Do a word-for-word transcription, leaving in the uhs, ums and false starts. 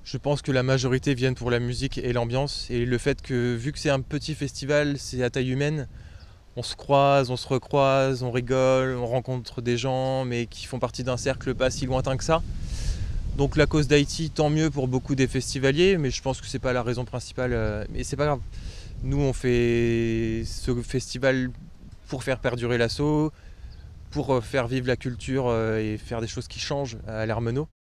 Je pense que la majorité viennent pour la musique et l'ambiance et le fait que vu que c'est un petit festival, c'est à taille humaine, on se croise, on se recroise, on rigole, on rencontre des gens mais qui font partie d'un cercle pas si lointain que ça. Donc la cause d'Haïti, tant mieux pour beaucoup des festivaliers, mais je pense que c'est pas la raison principale. euh, Mais c'est pas grave. Nous, on fait ce festival pour faire perdurer l'assaut, pour euh, faire vivre la culture euh, et faire des choses qui changent à l'Hermenot.